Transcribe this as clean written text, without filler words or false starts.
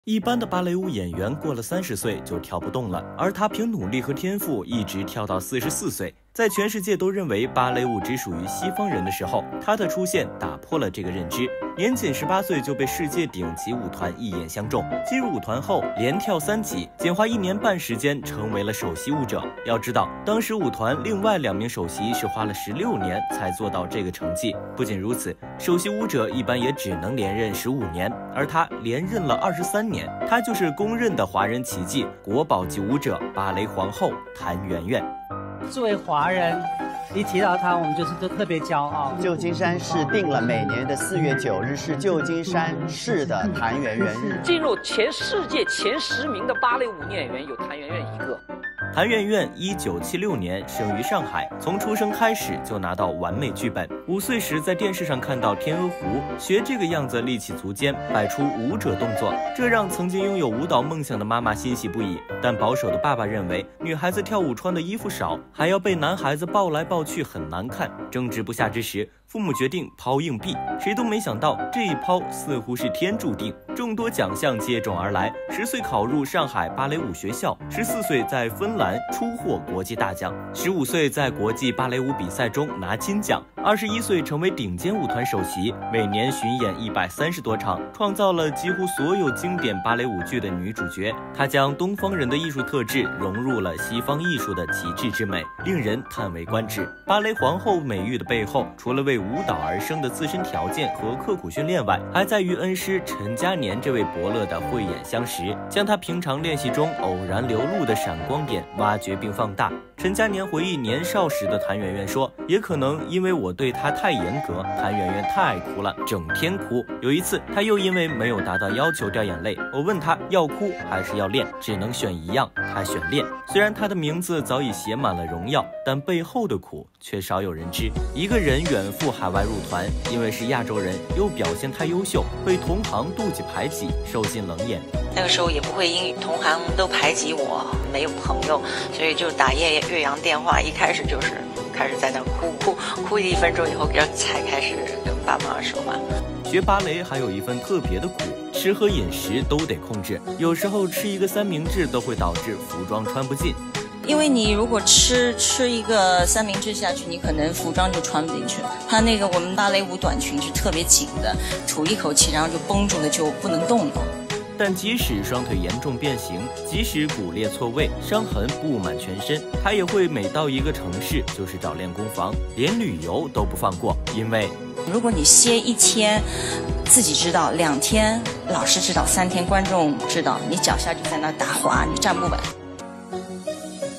一般的芭蕾舞演员过了30岁就跳不动了，而他凭努力和天赋一直跳到44岁。在全世界都认为芭蕾舞只属于西方人的时候，他的出现打破了这个认知。年仅18岁就被世界顶级舞团一眼相中，进入舞团后连跳3级，仅花1年半时间成为了首席舞者。要知道，当时舞团另外2名首席是花了16年才做到这个成绩。不仅如此，首席舞者一般也只能连任15年，而他连任了23年。他就是公认的华人奇迹，国宝级舞者芭蕾皇后谭元元。 作为华人，一提到她，我们都特别骄傲。 旧金山市定了每年的4月9日是旧金山市的谭元元日。 进入世界前10名的芭蕾舞女演员有谭元元一个。 谭元元1976年生于上海，从出生开始就拿到完美剧本。5岁时在电视上看到天鹅湖，学这个样子立起足尖，摆出舞者动作，这让曾经拥有舞蹈梦想的妈妈欣喜不已。但保守的爸爸认为女孩子跳舞穿的衣服少，还要被男孩子抱来抱去很难看。争执不下之时，父母决定抛硬币，谁都没想到这一抛似乎是天注定。众多奖项接踵而来，10岁考入上海芭蕾舞学校，14岁在芬兰出获国际大奖，15岁在国际芭蕾舞比赛中拿金奖，21岁成为顶尖舞团首席，每年巡演130多场，创造了几乎所有经典芭蕾舞剧的女主角。她将东方人的艺术特质融入了西方艺术的极致之美，令人叹为观止。芭蕾皇后美誉的背后，除了为舞蹈而生的自身条件和刻苦训练外，还在于恩师陈嘉年这位伯乐的慧眼相识，将他平常练习中偶然流露的闪光点挖掘并放大。陈嘉年回忆年少时的谭元元说，也可能因为我对他太严格，谭元元太爱哭了，整天哭。有一次他又因为没有达到要求掉眼泪，我问他要哭还是要练，只能选一样，他选练。虽然他的名字早已写满了荣耀，但背后的苦却少有人知。一个人远赴海外入团，因为是亚洲人又表现太优秀，被同行妒忌排挤，受尽冷眼。 那个时候也不会英语，同行都排挤我，没有朋友，所以就打岳阳电话，一开始就是开始在那哭1分钟以后，才开始跟爸妈说话。 学芭蕾还有一份特别的苦，吃喝饮食都得控制，有时候吃一个三明治都会导致服装穿不进。 因为你如果吃一个三明治下去，你可能服装就穿不进去。它那个我们芭蕾舞短裙是特别紧的，吐一口气然后就绷住了，就不能动了。 但即使双腿严重变形，即使骨裂错位，伤痕布满全身，他也会每到一个城市就是找练功房，连旅游都不放过。因为如果你歇1天，自己知道，2天老师知道，3天观众知道，你脚下就在那打滑，你站不稳。